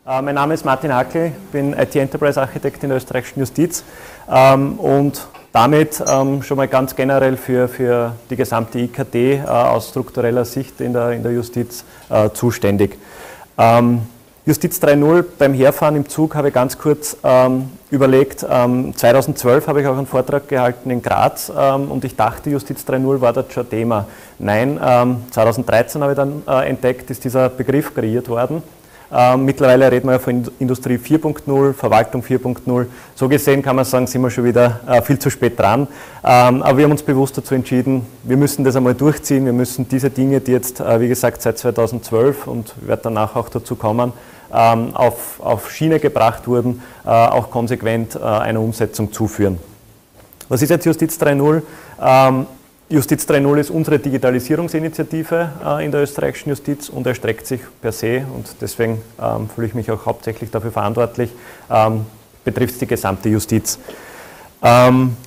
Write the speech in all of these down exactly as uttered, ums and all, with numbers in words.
Äh, mein Name ist Martin Hackl, bin I T-Enterprise-Architekt in der österreichischen Justiz ähm, und damit ähm, schon mal ganz generell für, für die gesamte I K T äh, aus struktureller Sicht in der, in der Justiz äh, zuständig. Ähm, Justiz drei Punkt null, beim Herfahren im Zug habe ich ganz kurz ähm, überlegt, ähm, zweitausendzwölf habe ich auch einen Vortrag gehalten in Graz ähm, und ich dachte, Justiz drei Punkt null war dort schon Thema. Nein, ähm, zweitausenddreizehn habe ich dann äh, entdeckt, ist dieser Begriff kreiert worden. Ähm, mittlerweile reden wir ja von Industrie vier Punkt null, Verwaltung vier Punkt null. So gesehen kann man sagen, sind wir schon wieder äh, viel zu spät dran. Ähm, aber wir haben uns bewusst dazu entschieden, wir müssen das einmal durchziehen. Wir müssen diese Dinge, die jetzt, äh, wie gesagt, seit zweitausendzwölf und werde danach auch dazu kommen, ähm, auf, auf Schiene gebracht wurden, äh, auch konsequent äh, einer Umsetzung zuführen. Was ist jetzt Justiz drei Punkt null? Ähm, Justiz drei Punkt null ist unsere Digitalisierungsinitiative äh, in der österreichischen Justiz und erstreckt sich per se, und deswegen ähm, fühle ich mich auch hauptsächlich dafür verantwortlich, ähm, betrifft die gesamte Justiz. Ähm,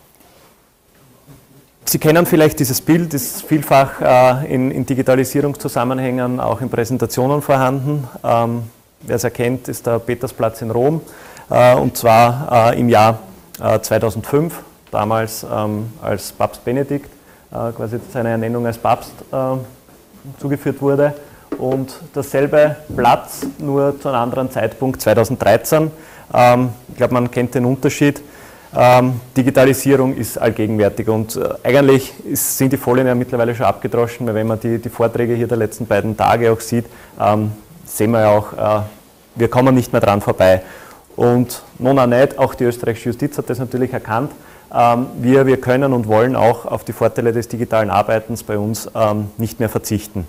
Sie kennen vielleicht dieses Bild, ist vielfach äh, in, in Digitalisierungszusammenhängen auch in Präsentationen vorhanden. Ähm, wer es erkennt, ist der Petersplatz in Rom, äh, und zwar äh, im Jahr äh, zweitausendfünf. Damals ähm, als Papst Benedikt äh, quasi seine Ernennung als Papst äh, zugeführt wurde, und dasselbe Platz, nur zu einem anderen Zeitpunkt, zweitausenddreizehn. Ähm, ich glaube, man kennt den Unterschied. Ähm, Digitalisierung ist allgegenwärtig, und äh, eigentlich ist, sind die Folien ja mittlerweile schon abgedroschen, weil wenn man die, die Vorträge hier der letzten beiden Tage auch sieht, ähm, sehen wir ja auch, äh, wir kommen nicht mehr dran vorbei. Und nun auch nicht, auch die österreichische Justiz hat das natürlich erkannt. Ähm, wir, wir können und wollen auch auf die Vorteile des digitalen Arbeitens bei uns ähm, nicht mehr verzichten.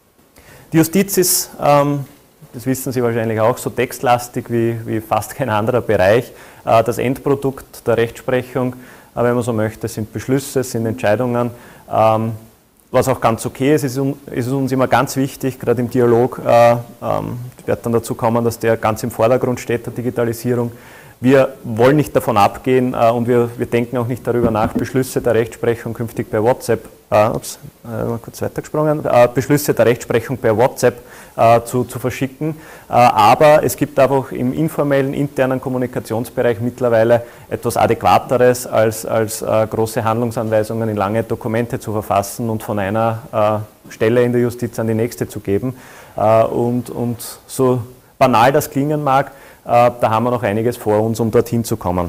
Die Justiz ist, ähm, das wissen Sie wahrscheinlich auch, so textlastig wie, wie fast kein anderer Bereich. Äh, das Endprodukt der Rechtsprechung, äh, wenn man so möchte, sind Beschlüsse, sind Entscheidungen. Ähm, was auch ganz okay ist, ist, ist es uns immer ganz wichtig, gerade im Dialog, äh, ähm, ich werde dann dazu kommen, dass der ganz im Vordergrund steht, der Digitalisierung. Wir wollen nicht davon abgehen äh, und wir, wir denken auch nicht darüber nach, Beschlüsse der Rechtsprechung künftig per WhatsApp, äh, ups, äh, mal kurz weitergesprungen, äh, Beschlüsse der Rechtsprechung per WhatsApp äh, zu, zu verschicken. Äh, aber es gibt einfach im informellen, internen Kommunikationsbereich mittlerweile etwas Adäquateres, als, als äh, große Handlungsanweisungen in lange Dokumente zu verfassen und von einer äh, Stelle in der Justiz an die nächste zu geben. Äh, und, und so banal das klingen mag, da haben wir noch einiges vor uns, um dorthin zu kommen.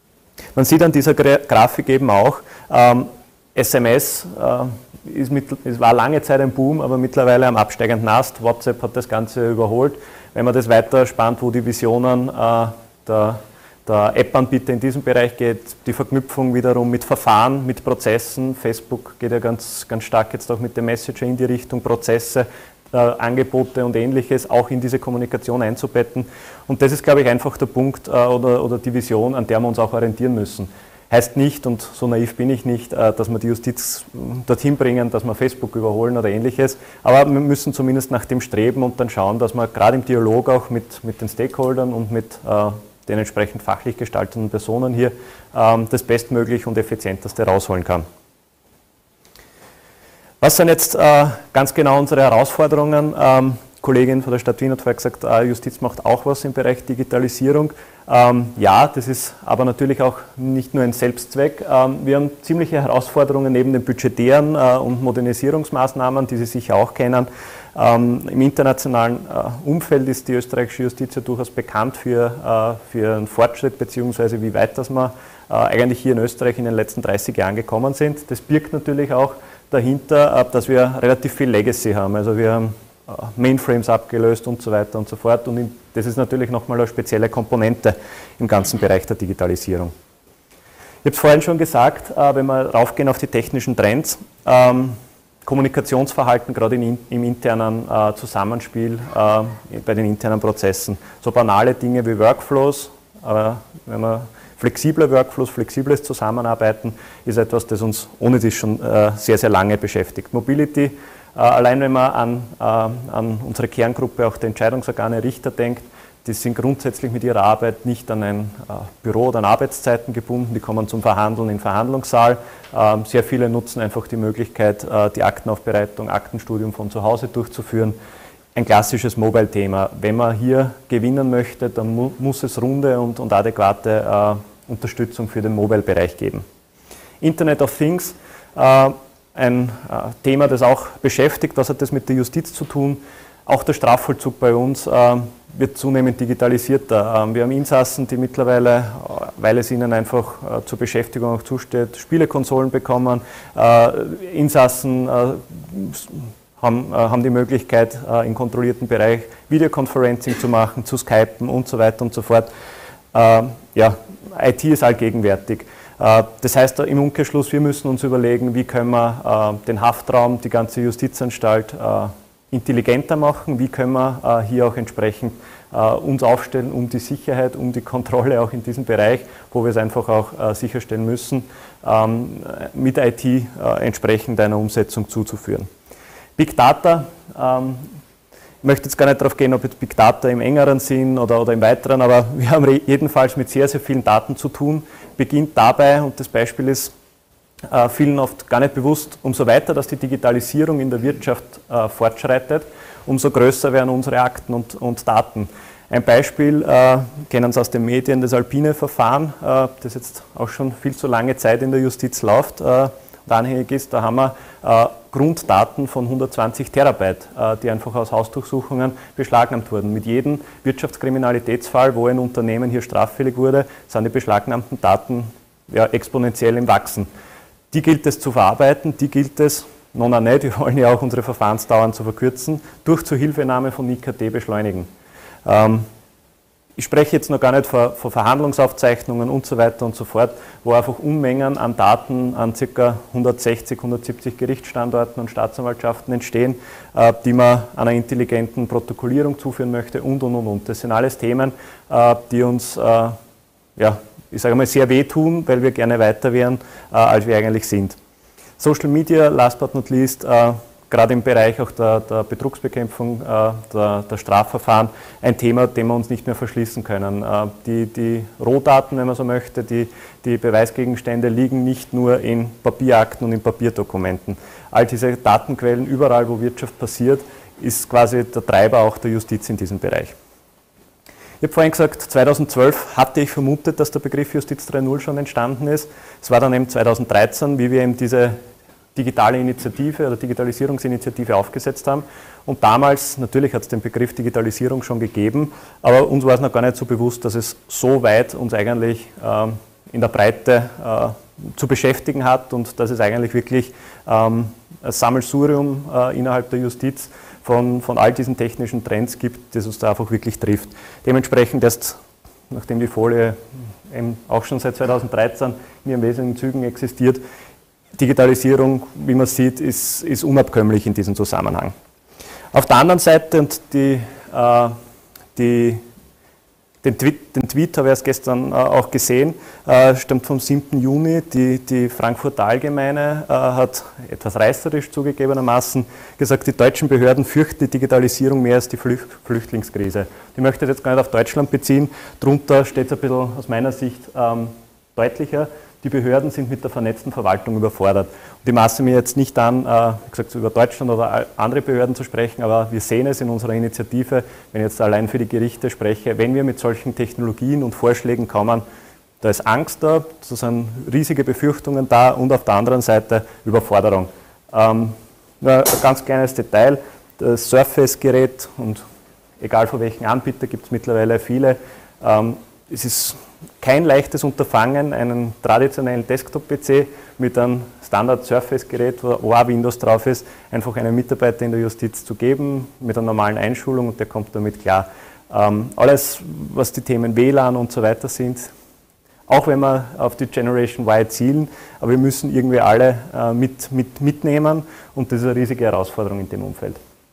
Man sieht an dieser Grafik eben auch, ähm, S M S äh, ist mit, es war lange Zeit ein Boom, aber mittlerweile am absteigenden Ast. WhatsApp hat das Ganze überholt. Wenn man das weiter spannt, wo die Visionen äh, der, der App-Anbieter in diesem Bereich geht, die Verknüpfung wiederum mit Verfahren, mit Prozessen. Facebook geht ja ganz, ganz stark jetzt auch mit dem Messenger in die Richtung Prozesse, Äh, Angebote und Ähnliches auch in diese Kommunikation einzubetten. Und das ist, glaube ich, einfach der Punkt äh, oder, oder die Vision, an der wir uns auch orientieren müssen. Heißt nicht, und so naiv bin ich nicht, äh, dass wir die Justiz dorthin bringen, dass wir Facebook überholen oder Ähnliches, aber wir müssen zumindest nach dem streben und dann schauen, dass wir gerade im Dialog auch mit, mit den Stakeholdern und mit äh, den entsprechend fachlich gestalteten Personen hier äh, das Bestmögliche und Effizienteste rausholen kann. Was sind jetzt äh, ganz genau unsere Herausforderungen? Ähm, Kollegin von der Stadt Wien hat vorher gesagt, äh, Justiz macht auch was im Bereich Digitalisierung. Ähm, ja, das ist aber natürlich auch nicht nur ein Selbstzweck. Ähm, wir haben ziemliche Herausforderungen neben den budgetären äh, und Modernisierungsmaßnahmen, die Sie sicher auch kennen. Ähm, Im internationalen äh, Umfeld ist die österreichische Justiz ja durchaus bekannt für, äh, für einen Fortschritt, beziehungsweise wie weit dass wir äh, eigentlich hier in Österreich in den letzten dreißig Jahren gekommen sind. Das birgt natürlich auch dahinter, dass wir relativ viel Legacy haben. Also wir haben Mainframes abgelöst und so weiter und so fort. Und das ist natürlich nochmal eine spezielle Komponente im ganzen Bereich der Digitalisierung. Ich habe es vorhin schon gesagt, wenn wir raufgehen auf die technischen Trends, ähm, Kommunikationsverhalten, gerade in, im internen äh, Zusammenspiel, äh, bei den internen Prozessen. So banale Dinge wie Workflows, aber wenn man flexible Workflows, flexibles Zusammenarbeiten ist etwas, das uns ohne dies schon äh, sehr, sehr lange beschäftigt. Mobility, äh, allein wenn man an, äh, an unsere Kerngruppe, auch der Entscheidungsorgane Richter denkt, die sind grundsätzlich mit ihrer Arbeit nicht an ein äh, Büro oder an Arbeitszeiten gebunden, die kommen zum Verhandeln im Verhandlungssaal. Ähm, sehr viele nutzen einfach die Möglichkeit, äh, die Aktenaufbereitung, Aktenstudium von zu Hause durchzuführen. ein klassisches Mobile-Thema. Wenn man hier gewinnen möchte, dann mu muss es runde und, und adäquate äh, Unterstützung für den Mobile-Bereich geben. Internet of Things, äh, ein äh, Thema, das auch beschäftigt. Was hat das mit der Justiz zu tun? Auch der Strafvollzug bei uns äh, wird zunehmend digitalisierter. Ähm, wir haben Insassen, die mittlerweile, weil es ihnen einfach äh, zur Beschäftigung auch zusteht, Spielekonsolen bekommen. Äh, Insassen äh, haben, äh, haben die Möglichkeit, äh, im kontrollierten Bereich Videoconferencing zu machen, zu skypen und so weiter und so fort. Äh, ja, I T ist allgegenwärtig. Äh, das heißt im Umkehrschluss, wir müssen uns überlegen, wie können wir äh, den Haftraum, die ganze Justizanstalt äh, intelligenter machen, wie können wir äh, hier auch entsprechend äh, uns aufstellen, um die Sicherheit, um die Kontrolle auch in diesem Bereich, wo wir es einfach auch äh, sicherstellen müssen, ähm, mit I T äh, entsprechend einer Umsetzung zuzuführen. Big Data, ähm, ich möchte jetzt gar nicht darauf gehen, ob jetzt Big Data im engeren Sinn oder, oder im weiteren, aber wir haben jedenfalls mit sehr, sehr vielen Daten zu tun, beginnt dabei, und das Beispiel ist Äh, vielen oft gar nicht bewusst, umso weiter, dass die Digitalisierung in der Wirtschaft äh, fortschreitet, umso größer werden unsere Akten und, und Daten. Ein Beispiel, äh, kennen Sie aus den Medien, das Alpine-Verfahren, äh, das jetzt auch schon viel zu lange Zeit in der Justiz läuft äh, und anhängig ist. Da haben wir äh, Grunddaten von hundertzwanzig Terabyte, äh, die einfach aus Hausdurchsuchungen beschlagnahmt wurden. Mit jedem Wirtschaftskriminalitätsfall, wo ein Unternehmen hier straffällig wurde, sind die beschlagnahmten Daten ja, exponentiell im Wachsen. Die gilt es zu verarbeiten, die gilt es, noch nicht, wir wollen ja auch unsere Verfahrensdauern zu verkürzen, durch Zuhilfenahme von I K T beschleunigen. Ähm, ich spreche jetzt noch gar nicht von, von Verhandlungsaufzeichnungen und so weiter und so fort, wo einfach Unmengen an Daten an ca. hundertsechzig, hundertsiebzig Gerichtsstandorten und Staatsanwaltschaften entstehen, äh, die man einer intelligenten Protokollierung zuführen möchte und, und, und, und. Das sind alles Themen, äh, die uns, äh, ja, ich sage mal, sehr wehtun, weil wir gerne weiter wären, äh, als wir eigentlich sind. Social Media, last but not least, äh, gerade im Bereich auch der, der Betrugsbekämpfung, äh, der, der Strafverfahren, ein Thema, dem wir uns nicht mehr verschließen können. Äh, die, die Rohdaten, wenn man so möchte, die, die Beweisgegenstände liegen nicht nur in Papierakten und in Papierdokumenten. All diese Datenquellen, überall wo Wirtschaft passiert, ist quasi der Treiber auch der Justiz in diesem Bereich. Ich habe vorhin gesagt, zweitausendzwölf hatte ich vermutet, dass der Begriff Justiz drei Punkt null schon entstanden ist. Es war dann eben zweitausenddreizehn, wie wir eben diese digitale Initiative oder Digitalisierungsinitiative aufgesetzt haben. Und damals, natürlich hat es den Begriff Digitalisierung schon gegeben, aber uns war es noch gar nicht so bewusst, dass es so weit uns eigentlich ähm, in der Breite äh, zu beschäftigen hat und dass es eigentlich wirklich ähm, ein Sammelsurium äh, innerhalb der Justiz Von, von all diesen technischen Trends gibt, das uns da einfach wirklich trifft. Dementsprechend erst, nachdem die Folie eben auch schon seit zweitausenddreizehn in ihren wesentlichen Zügen existiert, Digitalisierung, wie man sieht, ist, ist unabkömmlich in diesem Zusammenhang. Auf der anderen Seite, und die, äh, die, den, Tweet, den Tweet habe ich erst gestern äh, auch gesehen, äh, stammt vom siebten Juni, die, die Frankfurter Allgemeine äh, hat etwas reißerisch zugegebenermaßen gesagt, die deutschen Behörden fürchten die Digitalisierung mehr als die Flücht, Flüchtlingskrise. Ich möchte das jetzt gar nicht auf Deutschland beziehen, darunter steht es ein bisschen aus meiner Sicht ähm, deutlicher, die Behörden sind mit der vernetzten Verwaltung überfordert. Und ich maße mir jetzt nicht an, äh, wie gesagt, über Deutschland oder andere Behörden zu sprechen, aber wir sehen es in unserer Initiative, wenn ich jetzt allein für die Gerichte spreche, wenn wir mit solchen Technologien und Vorschlägen kommen, da ist Angst da, da sind riesige Befürchtungen da und auf der anderen Seite Überforderung. Ähm, nur ein ganz kleines Detail, das Surface-Gerät, und egal von welchen Anbieter gibt es mittlerweile viele, ähm, es ist kein leichtes Unterfangen, einen traditionellen Desktop-P C mit einem Standard-Surface-Gerät, wo auch Windows drauf ist, einfach einen Mitarbeiter in der Justiz zu geben, mit einer normalen Einschulung, und der kommt damit klar. Ähm, alles, was die Themen W L A N und so weiter sind, auch wenn wir auf die Generation Y zielen, aber wir müssen irgendwie alle äh, mit, mit, mitnehmen, und das ist eine riesige Herausforderung in dem Umfeld.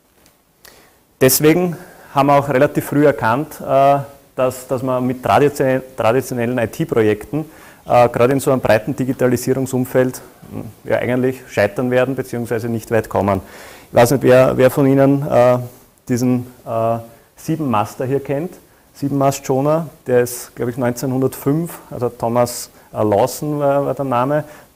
Deswegen haben wir auch relativ früh erkannt, äh, Dass, dass wir mit traditionellen I T-Projekten äh, gerade in so einem breiten Digitalisierungsumfeld äh, ja, eigentlich scheitern werden bzw. nicht weit kommen. Ich weiß nicht, wer, wer von Ihnen äh, diesen äh, Sieben-Master hier kennt. Sieben-Mast-Schoner, der ist, glaube ich, neunzehnhundertfünf, also Thomas äh, Lawson war, war der Name,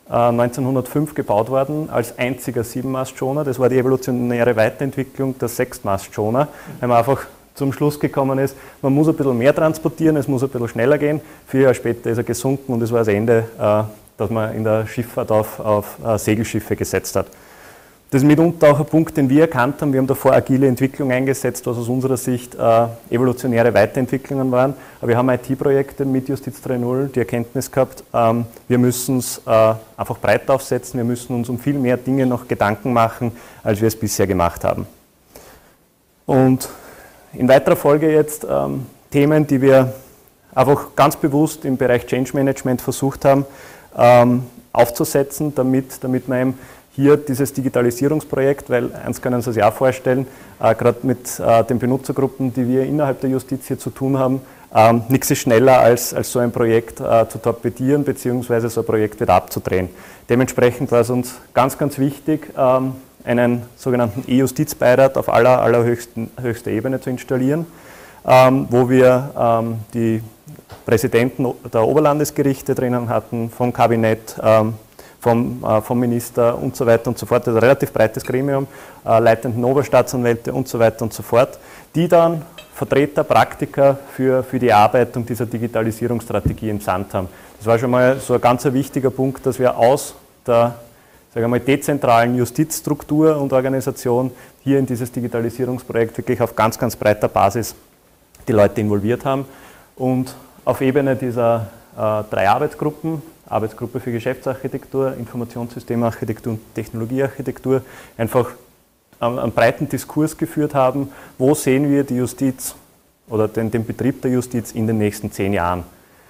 äh, neunzehnhundertfünf gebaut worden als einziger Siebenmastschoner. Das war die evolutionäre Weiterentwicklung der Sechstmastschoner, weil man einfach zum Schluss gekommen ist, man muss ein bisschen mehr transportieren, es muss ein bisschen schneller gehen. Vier Jahre später ist er gesunken und das war das Ende, äh, dass man in der Schifffahrt auf, auf uh, Segelschiffe gesetzt hat. Das ist mitunter auch ein Punkt, den wir erkannt haben. Wir haben davor agile Entwicklung eingesetzt, was aus unserer Sicht äh, evolutionäre Weiterentwicklungen waren. Aber wir haben I T-Projekte mit Justiz drei Punkt null die Erkenntnis gehabt, ähm, wir müssen es äh, einfach breiter aufsetzen, wir müssen uns um viel mehr Dinge noch Gedanken machen, als wir es bisher gemacht haben. Und in weiterer Folge jetzt ähm, Themen, die wir einfach ganz bewusst im Bereich Change Management versucht haben, ähm, aufzusetzen, damit, damit man eben hier dieses Digitalisierungsprojekt, weil eins können Sie sich auch vorstellen, äh, gerade mit äh, den Benutzergruppen, die wir innerhalb der Justiz hier zu tun haben, ähm, nichts ist schneller als, als so ein Projekt äh, zu torpedieren bzw. so ein Projekt wieder abzudrehen. Dementsprechend war es uns ganz, ganz wichtig, ähm, einen sogenannten E-Justizbeirat auf aller, allerhöchster Ebene zu installieren, ähm, wo wir ähm, die Präsidenten der Oberlandesgerichte drinnen hatten, vom Kabinett, ähm, vom, äh, vom Minister und so weiter und so fort. Das ist ein relativ breites Gremium, äh, leitenden Oberstaatsanwälte und so weiter und so fort, die dann Vertreter, Praktiker für, für die Erarbeitung dieser Digitalisierungsstrategie im Sand haben. Das war schon mal so ein ganz wichtiger Punkt, dass wir aus der sagen wir mal, dezentralen Justizstruktur und Organisation hier in dieses Digitalisierungsprojekt wirklich auf ganz, ganz breiter Basis die Leute involviert haben und auf Ebene dieser äh, drei Arbeitsgruppen, Arbeitsgruppe für Geschäftsarchitektur, Informationssystemarchitektur und Technologiearchitektur, einfach einen, einen breiten Diskurs geführt haben, wo sehen wir die Justiz oder den, den Betrieb der Justiz in den nächsten zehn Jahren.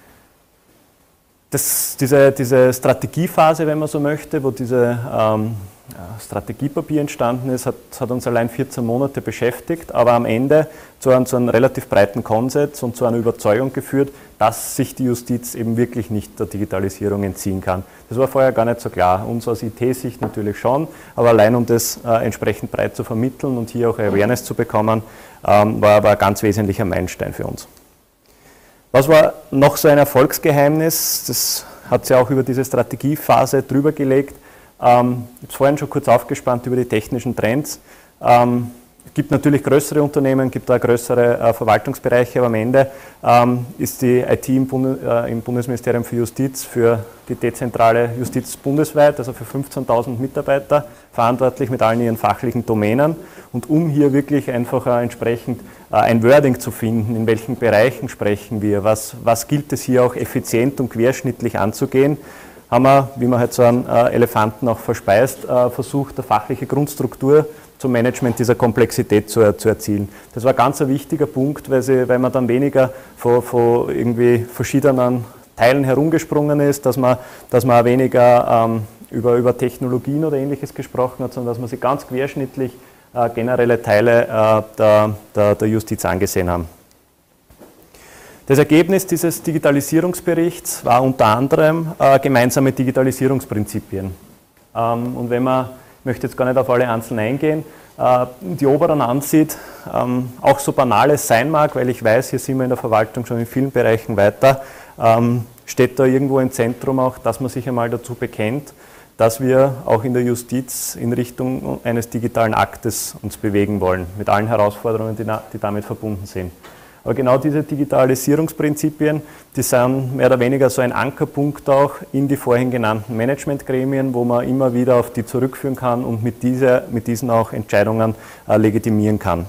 Das, diese, diese Strategiephase, wenn man so möchte, wo diese ähm, Strategiepapier entstanden ist, hat, hat uns allein vierzehn Monate beschäftigt, aber am Ende zu einem, zu einem relativ breiten Konsens und zu einer Überzeugung geführt, dass sich die Justiz eben wirklich nicht der Digitalisierung entziehen kann. Das war vorher gar nicht so klar. Uns aus I T-Sicht natürlich schon, aber allein um das äh, entsprechend breit zu vermitteln und hier auch Awareness zu bekommen, ähm, war aber ein ganz wesentlicher Meilenstein für uns. Was war noch so ein Erfolgsgeheimnis? Das hat sich auch über diese Strategiephase drüber gelegt. Ähm, ich habe es vorhin schon kurz aufgespannt über die technischen Trends. Ähm, es gibt natürlich größere Unternehmen, gibt auch größere äh, Verwaltungsbereiche, aber am Ende ähm, ist die I T im, Bund, äh, im Bundesministerium für Justiz für die dezentrale Justiz bundesweit, also für fünfzehntausend Mitarbeiter, verantwortlich mit allen ihren fachlichen Domänen. Und um hier wirklich einfach äh, entsprechend äh, ein Wording zu finden, in welchen Bereichen sprechen wir, was, was gilt es hier auch effizient und querschnittlich anzugehen, haben wir, wie man halt so einen äh, Elefanten auch verspeist, äh, versucht, eine fachliche Grundstruktur zum Management dieser Komplexität zu, zu erzielen. Das war ganz ein wichtiger Punkt, weil, sie, weil man dann weniger von, von irgendwie verschiedenen Teilen herumgesprungen ist, dass man, dass man auch weniger ähm, über, über Technologien oder Ähnliches gesprochen hat, sondern dass man sich ganz querschnittlich äh, generelle Teile äh, der, der, der Justiz angesehen haben. Das Ergebnis dieses Digitalisierungsberichts war unter anderem äh, gemeinsame Digitalisierungsprinzipien. Ähm, und wenn man, ich möchte jetzt gar nicht auf alle einzeln eingehen, äh, die oberen ansieht, ähm, auch so banal es sein mag, weil ich weiß, hier sind wir in der Verwaltung schon in vielen Bereichen weiter, ähm, steht da irgendwo im Zentrum auch, dass man sich einmal dazu bekennt, dass wir auch in der Justiz in Richtung eines digitalen Aktes uns bewegen wollen, mit allen Herausforderungen, die, die damit verbunden sind. Aber genau diese Digitalisierungsprinzipien, die sind mehr oder weniger so ein Ankerpunkt auch in die vorhin genannten Managementgremien, wo man immer wieder auf die zurückführen kann und mit, dieser, mit diesen auch Entscheidungen äh, legitimieren kann.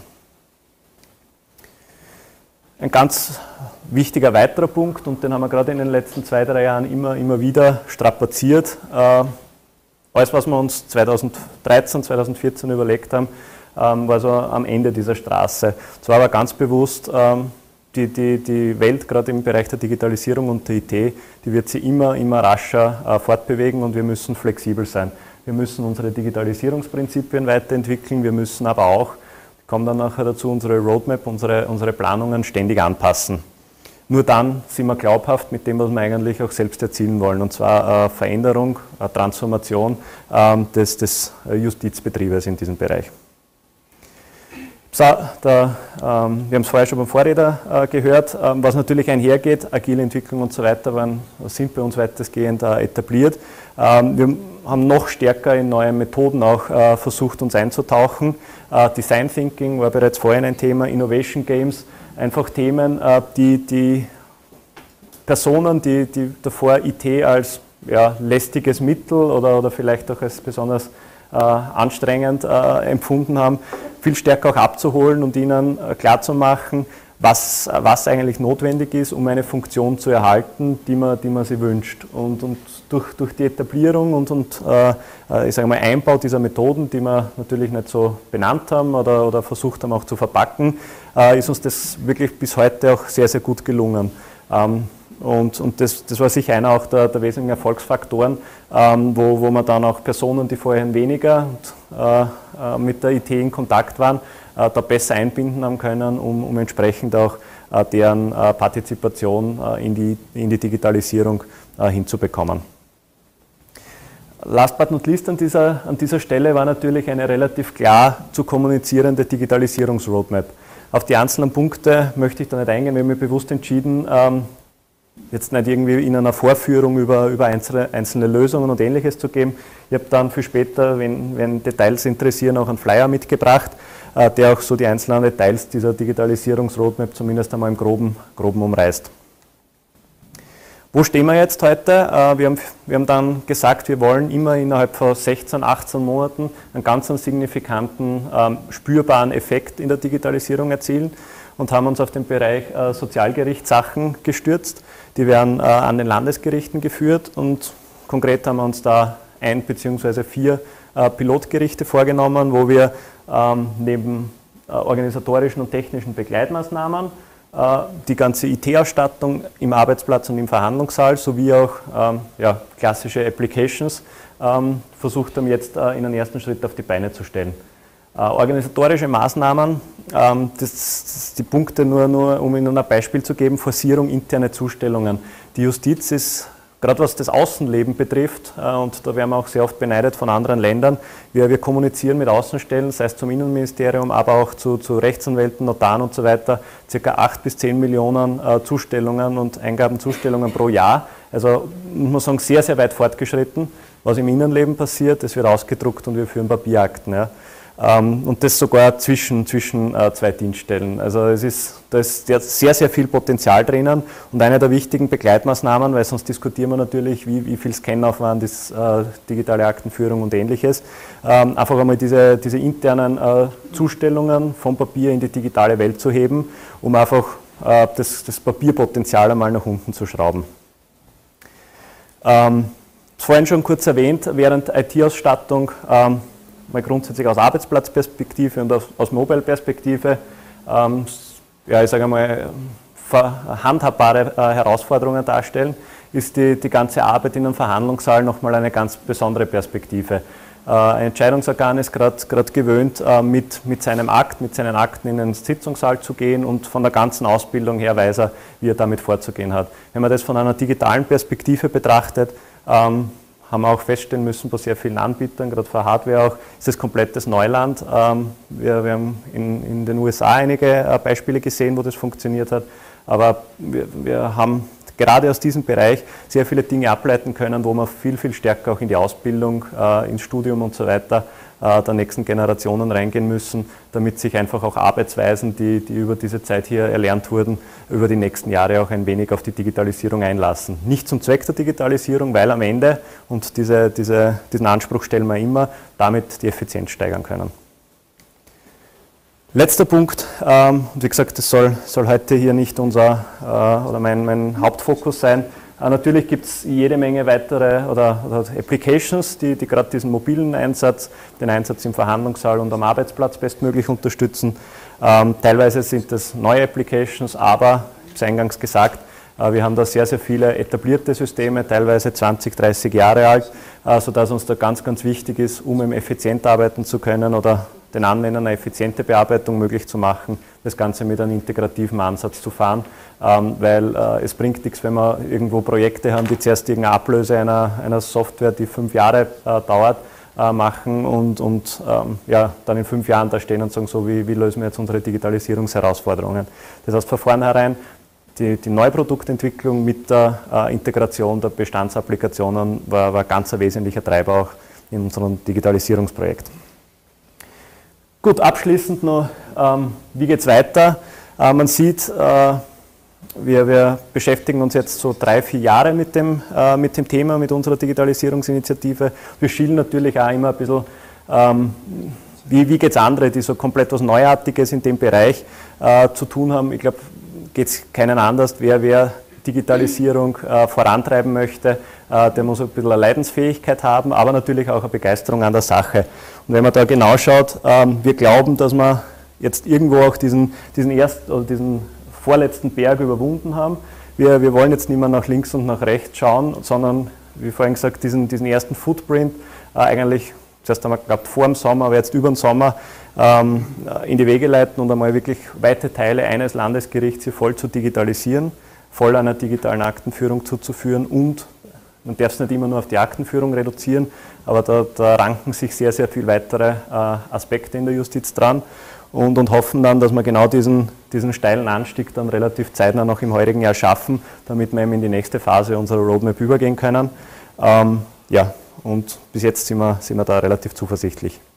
Ein ganz wichtiger weiterer Punkt, und den haben wir gerade in den letzten zwei, drei Jahren immer, immer wieder strapaziert. Äh, alles, was wir uns zweitausenddreizehn, zweitausendvierzehn überlegt haben, war so am Ende dieser Straße. Zwar aber ganz bewusst, die, die, die Welt, gerade im Bereich der Digitalisierung und der I T, die wird sich immer, immer rascher fortbewegen und wir müssen flexibel sein. Wir müssen unsere Digitalisierungsprinzipien weiterentwickeln, wir müssen aber auch, ich komme dann nachher dazu, unsere Roadmap, unsere, unsere Planungen ständig anpassen. Nur dann sind wir glaubhaft mit dem, was wir eigentlich auch selbst erzielen wollen, und zwar äh, Veränderung, äh, Transformation äh, des, des Justizbetriebes in diesem Bereich. Ich So, da, ähm, wir haben es vorher schon beim Vorredner äh, gehört, ähm, was natürlich einhergeht, agile Entwicklung und so weiter waren, sind bei uns weitestgehend äh, etabliert. Ähm, wir haben noch stärker in neue Methoden auch äh, versucht, uns einzutauchen. Äh, Design Thinking war bereits vorhin ein Thema, Innovation Games, einfach Themen, äh, die die Personen, die, die davor I T als ja, lästiges Mittel oder, oder vielleicht auch als besonders äh, anstrengend äh, empfunden haben, viel stärker auch abzuholen und ihnen äh, klarzumachen, was, was eigentlich notwendig ist, um eine Funktion zu erhalten, die man, die man sich wünscht. Und, und durch, durch die Etablierung und, und äh, ich sage mal Einbau dieser Methoden, die wir natürlich nicht so benannt haben oder, oder versucht haben auch zu verpacken, äh, ist uns das wirklich bis heute auch sehr, sehr gut gelungen. Ähm, Und, und das, das war sicher einer auch der, der wesentlichen Erfolgsfaktoren, ähm, wo, wo man dann auch Personen, die vorher weniger äh, äh, mit der I T in Kontakt waren, äh, da besser einbinden haben können, um, um entsprechend auch äh, deren äh, Partizipation äh, in, die, in die Digitalisierung äh, hinzubekommen. Last but not least an dieser, an dieser Stelle war natürlich eine relativ klar zu kommunizierende Digitalisierungsroadmap. Auf die einzelnen Punkte möchte ich da nicht eingehen, wir haben mir bewusst entschieden, ähm, jetzt nicht irgendwie in einer Vorführung über, über einzelne, einzelne Lösungen und Ähnliches zu geben. Ich habe dann für später, wenn, wenn Details interessieren, auch einen Flyer mitgebracht, äh, der auch so die einzelnen Details dieser Digitalisierungsroadmap zumindest einmal im Groben, Groben umreißt. Wo stehen wir jetzt heute? Äh, wir, haben, wir haben dann gesagt, wir wollen immer innerhalb von sechzehn, achtzehn Monaten einen ganz signifikanten, ähm, spürbaren Effekt in der Digitalisierung erzielen und haben uns auf den Bereich äh, Sozialgerichtssachen gestürzt. Die werden äh, an den Landesgerichten geführt und konkret haben wir uns da ein bzw. vier äh, Pilotgerichte vorgenommen, wo wir ähm, neben äh, organisatorischen und technischen Begleitmaßnahmen äh, die ganze I T-Ausstattung im Arbeitsplatz und im Verhandlungssaal sowie auch ähm, ja, klassische Applications ähm, versucht haben, jetzt äh, in einen ersten Schritt auf die Beine zu stellen. Äh, organisatorische Maßnahmen, ähm, das, das die Punkte nur, nur, um Ihnen ein Beispiel zu geben, Forcierung interne Zustellungen. Die Justiz ist, gerade was das Außenleben betrifft, äh, und da werden wir auch sehr oft beneidet von anderen Ländern, wir, wir kommunizieren mit Außenstellen, sei es zum Innenministerium, aber auch zu, zu Rechtsanwälten, Notaren und so weiter, circa acht bis zehn Millionen äh, Zustellungen und Eingabenzustellungen pro Jahr. Also muss man sagen, sehr, sehr weit fortgeschritten. Was im Innenleben passiert, das wird ausgedruckt und wir führen Papierakten. Ja. Und das sogar zwischen, zwischen zwei Dienststellen. Also es ist, da ist sehr, sehr viel Potenzial drinnen und eine der wichtigen Begleitmaßnahmen, weil sonst diskutieren wir natürlich, wie, wie viel Scannaufwand ist, äh, digitale Aktenführung und Ähnliches. Ähm, einfach einmal diese, diese internen äh, Zustellungen vom Papier in die digitale Welt zu heben, um einfach äh, das, das Papierpotenzial einmal nach unten zu schrauben. Ähm, das vorhin schon kurz erwähnt, während I T-Ausstattung ähm, mal grundsätzlich aus Arbeitsplatzperspektive und aus, aus Mobile-Perspektive, ähm, ja, ich sage mal, handhabbare äh, Herausforderungen darstellen, ist die, die ganze Arbeit in einem Verhandlungssaal nochmal eine ganz besondere Perspektive. Äh, ein Entscheidungsorgan ist gerade gewöhnt, äh, mit, mit seinem Akt, mit seinen Akten in den Sitzungssaal zu gehen und von der ganzen Ausbildung her weiß er, wie er damit vorzugehen hat. Wenn man das von einer digitalen Perspektive betrachtet, ähm, haben wir auch feststellen müssen bei sehr vielen Anbietern, gerade für Hardware auch, ist das komplettes Neuland. Ähm, wir, wir haben in, in den U S A einige äh, Beispiele gesehen, wo das funktioniert hat, aber wir, wir haben gerade aus diesem Bereich sehr viele Dinge ableiten können, wo wir viel, viel stärker auch in die Ausbildung, äh, ins Studium und so weiter äh, der nächsten Generationen reingehen müssen, damit sich einfach auch Arbeitsweisen, die, die über diese Zeit hier erlernt wurden, über die nächsten Jahre auch ein wenig auf die Digitalisierung einlassen. Nicht zum Zweck der Digitalisierung, weil am Ende, und diese, diese, diesen Anspruch stellen wir immer, damit die Effizienz steigern können. Letzter Punkt, ähm, wie gesagt, das soll, soll heute hier nicht unser äh, oder mein, mein Hauptfokus sein. Äh, natürlich gibt es jede Menge weitere oder, oder Applications, die, die gerade diesen mobilen Einsatz, den Einsatz im Verhandlungssaal und am Arbeitsplatz bestmöglich unterstützen. Ähm, teilweise sind das neue Applications, aber, ich habe es eingangs gesagt, äh, wir haben da sehr, sehr viele etablierte Systeme, teilweise zwanzig, dreißig Jahre alt, äh, sodass uns da ganz, ganz wichtig ist, um eben effizient arbeiten zu können oder den Anwendern eine effiziente Bearbeitung möglich zu machen, das Ganze mit einem integrativen Ansatz zu fahren, ähm, weil äh, es bringt nichts, wenn wir irgendwo Projekte haben, die zuerst irgendeine Ablöse einer, einer Software, die fünf Jahre äh, dauert, äh, machen und, und ähm, ja, dann in fünf Jahren da stehen und sagen, so wie, wie lösen wir jetzt unsere Digitalisierungsherausforderungen. Das heißt, von vornherein die, die neue Produktentwicklung mit der äh, Integration der Bestandsapplikationen war, war ganz ein wesentlicher Treiber auch in unserem Digitalisierungsprojekt. Gut, abschließend noch, ähm, wie geht es weiter? Äh, man sieht, äh, wir, wir beschäftigen uns jetzt so drei, vier Jahre mit dem, äh, mit dem Thema, mit unserer Digitalisierungsinitiative. Wir schielen natürlich auch immer ein bisschen, ähm, wie, wie geht es andere, die so komplett was Neuartiges in dem Bereich äh, zu tun haben. Ich glaube, geht es keinen anders, wer, wer Digitalisierung äh, vorantreiben möchte, äh, der muss ein bisschen eine Leidensfähigkeit haben, aber natürlich auch eine Begeisterung an der Sache. Und wenn man da genau schaut, ähm, wir glauben, dass wir jetzt irgendwo auch diesen, diesen ersten oder diesen vorletzten Berg überwunden haben. Wir, wir wollen jetzt nicht mehr nach links und nach rechts schauen, sondern, wie vorhin gesagt, diesen, diesen ersten Footprint äh, eigentlich, zuerst haben wir geglaubt vor dem Sommer, aber jetzt über den Sommer, ähm, in die Wege leiten und einmal wirklich weite Teile eines Landesgerichts hier voll zu digitalisieren, voll einer digitalen Aktenführung zuzuführen und man darf es nicht immer nur auf die Aktenführung reduzieren, aber da, da ranken sich sehr, sehr viele weitere äh, Aspekte in der Justiz dran. Und, und hoffen dann, dass wir genau diesen, diesen steilen Anstieg dann relativ zeitnah noch im heurigen Jahr schaffen, damit wir eben in die nächste Phase unserer Roadmap übergehen können. Ähm, ja, und bis jetzt sind wir, sind wir da relativ zuversichtlich.